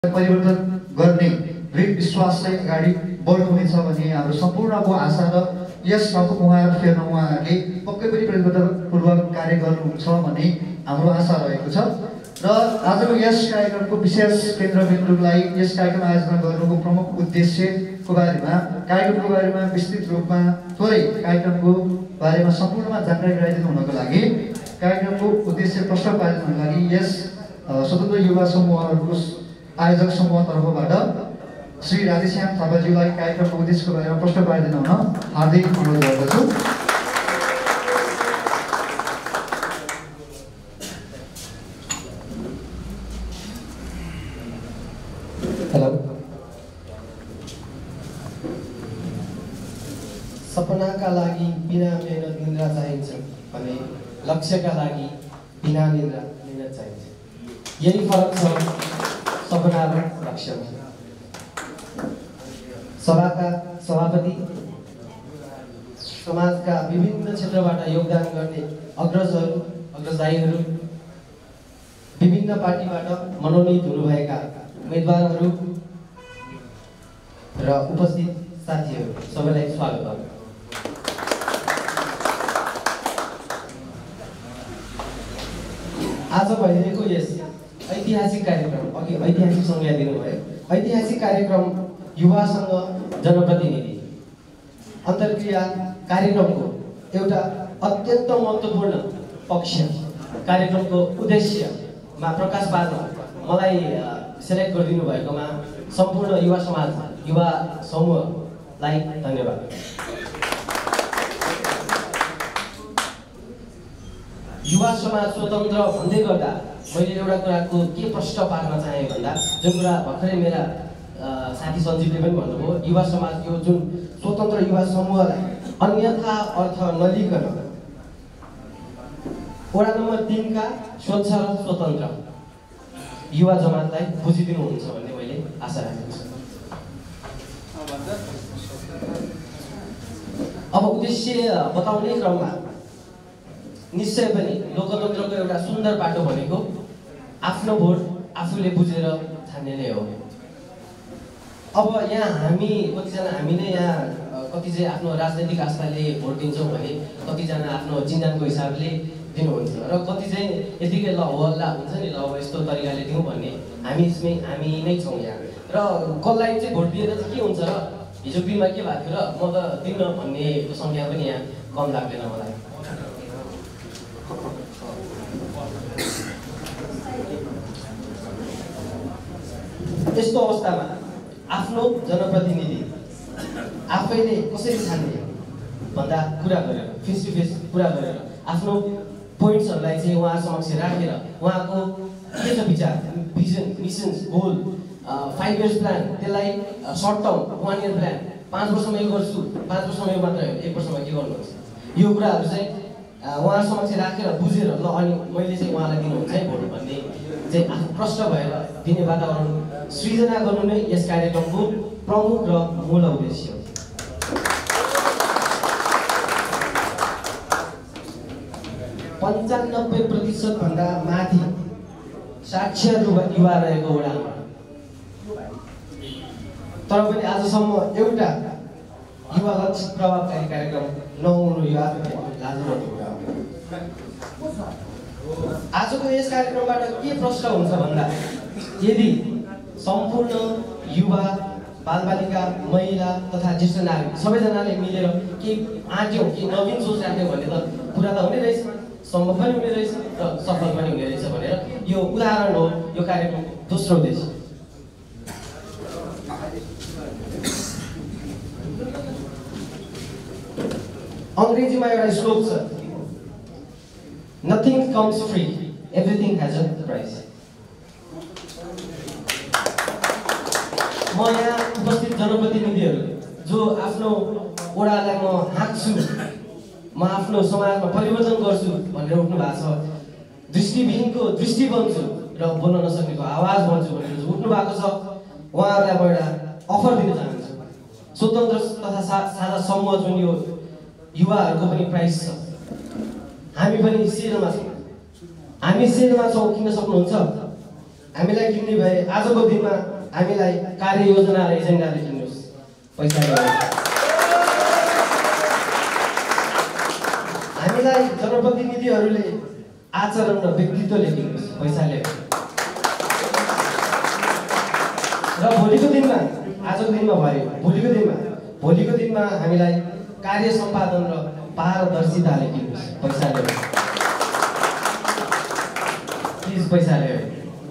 परिवर्तन गर्ने दृढ विश्वासले अगाडि बढ्नुहुनेछ भन्ने हाम्रो सम्पूर्णको आशा र यस ठाउँको मुहार फेर्न उहाँहरूले पक्कै पनि प्रतिबद्धतापूर्वक कार्य गर्नुहुन्छ भन्ने हाम्रो आशा रहेको छ। र आजको यस कार्यक्रमको विशेष केन्द्रबिन्दुलाई यस कार्यक्रम आयोजना गर्नुको प्रमुख उद्देश्यको बारेमा विस्तृत रूपमा थोरै कार्यक्रमको बारेमा सम्पूर्णमा जानकारी गराइदिनु हुनको लागि कार्यक्रमको उद्देश्य प्रश्न पारिदिनुको लागि यस स्वतन्त्र युवा समूहहरूको आयोजक समूह तर्फबाट श्री राधेश्याम थापाज्यूलाई कार्यक्रमको उद्देश्यको बारेमा प्रश्न पारिदिनु हुन हार्दिक अनुरोध गर्दछु। हेलो, सपनाका लागि बिना मेहनत निद्रा चाहिन्छ भने लक्ष्यका लागि बिना निद्रा मेहनत चाहिन्छ। यही फरक छ सपना र लक्ष्यमा। सभाका सभापति, समाजका विभिन्न क्षेत्रबाट योगदान गर्ने अग्रजदायीहरू, विभिन्न पार्टीबाट मनोनित हुनुभएका उम्मेदवारहरू र उपस्थित साथीहरू सबैलाई स्वागत गर्छु। आज भइरहेको यस ऐतिहासिक कार्यक्रम, अघि ऐतिहासिक संज्ञा दिनुभयो, ऐतिहासिक कार्यक्रम युवासँग जनप्रतिनिधि अन्तर्क्रिया कार्यक्रमको एउटा अत्यन्त महत्त्वपूर्ण पक्ष, कार्यक्रमको उद्देश्यमा प्रकाश पार्न मलाई सेलेक्ट गरिदिनु भएकोमा सम्पूर्ण युवा समाज, युवा समूहलाई धन्यवाद। युवा समाज स्वतन्त्र भन्दै गर्दा मैले एउटा कुराको के प्रश्न पार्न चाहेँ भन्दा, जुन कुरा भर्खरै मेरा साथी सञ्जीवले पनि भन्नुभयो, युवा समाज यो जुन स्वतन्त्र युवा समूहलाई अन्यथा अर्थ नलिकन वडा नम्बर 3 का स्वच्छ र स्वतन्त्र युवा जमातलाई बुझिदिनुहुन्छ भन्ने मैले आशा राखेको छु। अब उद्देश्य बताउने क्रममा निश्चय पनि लोकतन्त्रको एउटा सुन्दर बाटो भनेको आफ्नो भोट आफूले बुझेर छान्ने नै हो। अब यहाँ हामी नै यहाँ कति चाहिँ आफ्नो राजनैतिक आस्थाले भोट दिन्छौँ भने कतिजना आफ्नो चिन्जानको हिसाबले दिनुहुन्छ र कति चाहिँ यतिकै ल हल्ला हुन्छ नि, ल यस्तो तरिकाले दिउँ भन्ने हामी नै छौँ यहाँ। र कसलाई चाहिँ भोट दिएर चाहिँ के हुन्छ र हिजो दिनमा के भएको थियो र म त दिन्न भन्ने संख्या पनि यहाँ कम लाग्दैन मलाई। यस्तो अवस्थामा आफ्नो जनप्रतिनिधि आफैले कसरी छान्ने भन्दा कुरा गरेर, फेस टु फेस कुरा गरेर आफ्नो पोइन्ट्सहरूलाई चाहिँ उहाँ समक्ष राखेर उहाँको के छ विचार, vision, missions, goal, 5 years plan, त्यसलाई सर्ट टर्म 1 इयर प्लान, 5 वर्षमा यो गर्छु, 5 वर्षमा यो मात्र होइन, 1 वर्षमा के गर्नुहुन्छ, यो कुराहरू चाहिँ उहाँ समक्ष राखेर बुझेर ल अनि मैले चाहिँ उहाँलाई दिनुहुन्छ है भोट भन्ने चाहिँ आफू प्रश्न भएर दिने वातावरण सृजना गर्नु नै यस कार्यक्रमको प्रमुख र मूल उद्देश्य हो। 95% भन्दा माथि साक्षर युवा रहेको वडामा, तर पनि आजसम्म एउटा युवागत प्रभावकारी कार्यक्रम नहुनु यो आफै लाजवाब कुरा हो। आजको यस कार्यक्रमबाट के प्रश्न हुन्छ भन्दा, यदि सम्पूर्ण युवा, बालबालिका, महिला तथा ज्येष्ठ नागरिक सबैजनाले मिलेर के आँट्यौँ, के नवीन सोच राख्यौँ भने त पुरा त हुने रहेछ, सम्भव पनि हुने रहेछ र सफल पनि हुने रहेछ भनेर यो उदाहरण हो यो कार्यक्रमको दोस्रो उद्देश्य। अङ्ग्रेजीमा एउटा श्लोक छ, nothing comes free, everything has a price. म यहाँ उपस्थित जनप्रतिनिधिहरू जो आफ्नो वडालाई म हाँक्छु, म आफ्नो समाजमा परिवर्तन गर्छु भनेर उठ्नु भएको छ, दृष्टिविहीनको दृष्टि बन्छु र बोल्न नसक्नेको आवाज बन्छु भनेर उठ्नु भएको छ, उहाँहरूलाई म एउटा अफर दिन चाहन्छु। स्वतन्त्र तथा साझा समूह जुन यो युवाहरूको पनि प्राइस छ, हामी पनि सेलमा छौँ। हामी सेलमा छौँ, किन्न सक्नुहुन्छ? हामीलाई किन्ने भए आजको दिनमा हामीलाई कार्ययोजना र एजेन्डा लेखिनुहोस्, पैसा ल्याउनु। हामीलाई जनप्रतिनिधिहरूले आचरण र व्यक्तित्व लेखिनुहोस्, पैसा ल्याउनु। र भोलिको दिनमा, आजको दिनमा भयो, भोलिको दिनमा हामीलाई कार्य सम्पादन र पारदर्शिता लेखिनुहोस्, पैसा ल्याउनु। प्लिज पैसा ल्याउनु।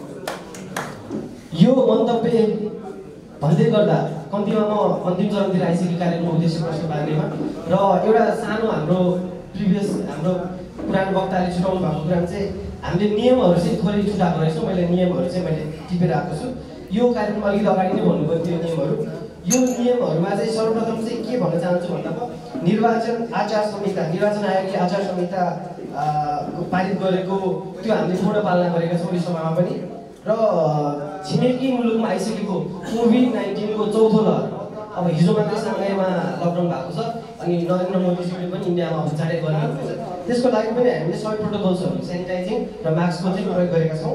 यो मन्तव्य भन्दै गर्दा कम्तीमा म अन्तिम चरणतिर आइसकेको कार्यक्रमको उद्देश्य प्रश्न पार्नेमा र एउटा सानो हाम्रो पुरानो वक्ताले छुटाउनु भएको कुरा चाहिँ हामीले नियमहरू चाहिँ थोरै छुटाएको रहेछौँ। मैले नियमहरू चाहिँ मैले टिपेर आएको छु। यो कार्यक्रम अलिकति अगाडि नै भन्नुभयो त्यो नियमहरू। यो नियमहरूमा चाहिँ सर्वप्रथम चाहिँ के भन्न चाहन्छु भन्दा निर्वाचन आयोगले आचार संहिता पारित गरेको त्यो हामीले पूर्ण पालना गरेका छौँ यो सभामा पनि। र छिमेकी मुलुकमा आइसकेको कोभिड-19 को चौथो लहर, अब हिजो मात्रै साङ्घाईमा लकडाउन भएको छ अनि नरेन्द्र मोदीजीले पनि इन्डियामा चाँडै गर्नुहुन्छ। त्यसको लागि पनि हामीले सबै प्रोटोकल्सहरू सेनिटाइजिङ र मास्कको चाहिँ प्रयोग गरेका छौँ।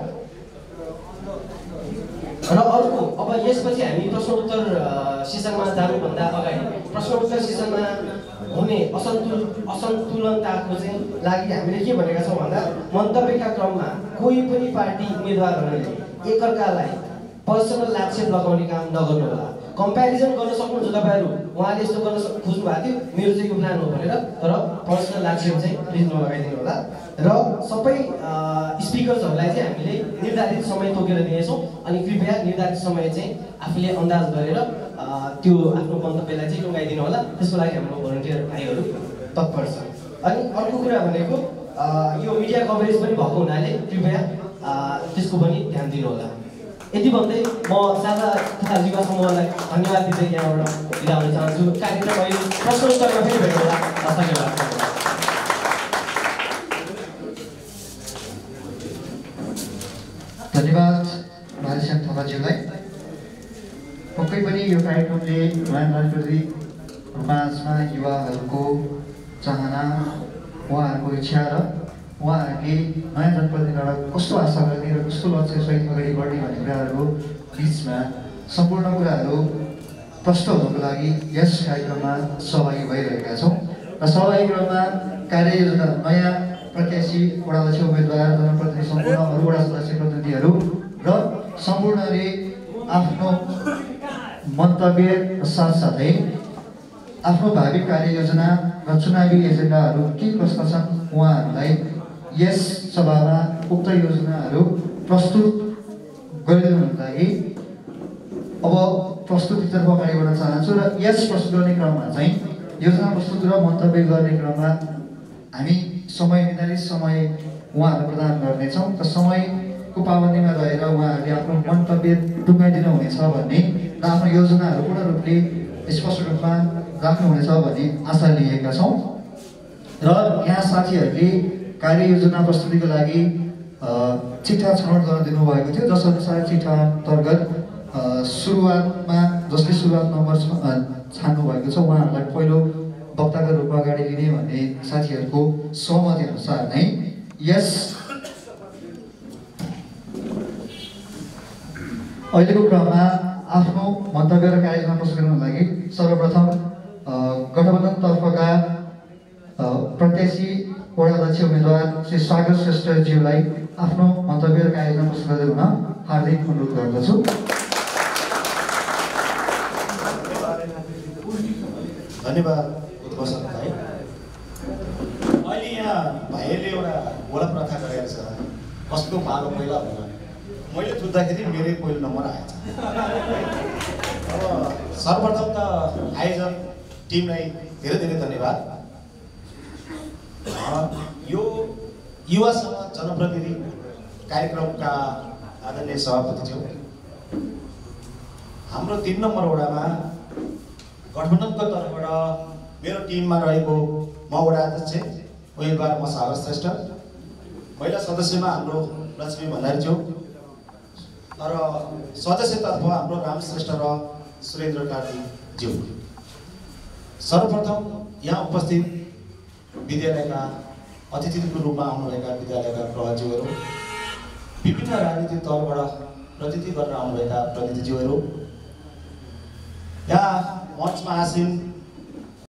र अर्को, अब यसपछि हामी प्रश्नोत्तर सेसनमा जानुभन्दा अगाडि प्रश्नोत्तर सेसनमा हुने असन्तुलनताको चाहिँ लागि हामीले के भनेका छौँ भन्दा मन्तव्यका क्रममा कोही पनि पार्टी उम्मेदवारहरूले एकअर्कालाई पर्सनल आक्षेप लगाउने काम नगर्नु होला। कम्पेरिजन गर्न सक्नुहुन्छ तपाईँहरू, उहाँले यस्तो गर्न खोज्नु भएको थियो, मेरो चाहिँ यो प्लान हो भनेर, तर पर्सनल आक्षेप चाहिँ प्लिज नलगाइदिनु होला। र सबै स्पिकर्सहरूलाई चाहिँ हामीले निर्धारित समय तोकेर दिनेछौँ अनि कृपया निर्धारित समय चाहिँ आफूले अन्दाज गरेर त्यो आफ्नो मन्तव्यलाई चाहिँ टुङ्गाइदिनु होला। त्यसको लागि हाम्रो भलन्टियर भाइहरू तत्पर छ। अनि अर्को कुरा भनेको यो मिडिया कभरेज पनि भएको हुनाले कृपया त्यसको पनि ध्यान दिनु होला। यति भन्दै म साझा तथा युवा समूहलाई धन्यवाद दिँदै यहाँबाट बिदा हुन चाहन्छु। कार्यक्रम अहिले प्रश्नोत्तरमा फेरि भेट्नु होला। धन्यवाद। धन्यवाद भालेश्याम थापाज्यूलाई। पक्कै पनि यो कार्यक्रमले राजप्रति माझमा युवाहरूको चाहना, उहाँहरूको इच्छा र उहाँहरूले नयाँ जनप्रतिनिधिबाट कस्तो आशा गर्ने र कस्तो लक्ष्यसहित अगाडि बढ्ने भन्ने कुराहरू बिचमा सम्पूर्ण कुराहरू प्रष्ट हुनको लागि यस कार्यक्रममा सहभागी भइरहेका छौँ। र सहभागी क्रममा कार्ययोजना नयाँ प्रत्याशी वडा अध्यक्ष उम्मेदवार, जनप्रतिनिधि, सम्पूर्ण अरू वडा सदस्य प्रतिनिधिहरू र सम्पूर्णले आफ्नो मन्तव्य साथसाथै आफ्नो भावी कार्ययोजना र चुनावी एजेन्डाहरू के कस्ता छन् उहाँहरूलाई यस सभामा उक्त योजनाहरू प्रस्तुत गरिदिनुको लागि अब प्रस्तुतितर्फ अगाडि बढ्न चाहन्छु। र यस प्रस्तुत गर्ने क्रममा चाहिँ योजना प्रस्तुत र मन्तव्य गर्ने क्रममा हामी निर्धारित समय उहाँहरूलाई प्रदान गर्नेछौँ। र समयको पाबन्दीमा रहेर उहाँहरूले आफ्नो मन्तव्य टुङ्गाइदिनु हुनेछ भन्ने र आफ्नो योजनाहरू पूर्ण रूपले स्पष्ट रूपमा राख्नुहुनेछ भन्ने आशा लिएका छौँ। र यहाँ साथीहरूले कार्ययोजना प्रस्तुतिको लागि चिठा छनौट गर्न दिनुभएको थियो, जसअनुसार चिठा अन्तर्गत सुरुवातमा जसले सुरुवात नम्बर छान्नु भएको छ उहाँहरूलाई पहिलो वक्ताको रूपमा अगाडि लिने भन्ने साथीहरूको सहमति अनुसार नै यस अहिलेको क्रममा आफ्नो मन्तव्य र कार्ययोजना प्रस्तुत गर्नको लागि सर्वप्रथम गठबन्धनतर्फका प्रत्याशी वडा अध्यक्ष उम्मेदवार श्री सागर श्रेष्ठज्यूलाई आफ्नो मन्तव्य र कार्ययोजना प्रस्तुत गर्दै हुन हार्दिक अनुरोध गर्दछु। धन्यवाद उद्घोषण भाइ। अहिले यहाँ भाइहरूले एउटा गोला प्रथा गरेको छ, कसको मालो पहिला होला। मैले थुक्दाखेरि मेरै पहिलो नम्बर आएछ। अब सर्वप्रथम त आयोजक टिमलाई धेरै धेरै धन्यवाद। यो युवासँग जनप्रतिनिधि कार्यक्रमका आदरणीय सभापतिज्यू, हाम्रो 3 नम्बर वडामा गठबन्धनको तर्फबाट मेरो टिममा रहेको म वडा अध्यक्ष उम्मेदवार म सागर श्रेष्ठ, महिला सदस्यमा हाम्रो लक्ष्मी भण्डारीज्यू र सदस्यतर्फ हाम्रो राम श्रेष्ठ र सुरेन्द्र कार्कीज्यू। सर्वप्रथम यहाँ उपस्थित विद्यालयका अतिथिको रूपमा आउनुभएका विद्यालयका प्रभाज्यूहरू, विभिन्न राजनीतिक दलबाट र प्रतिनिधि गर्न आउनुभएका प्रतिनिधिज्यूहरू, यहाँ मञ्चमा आसीन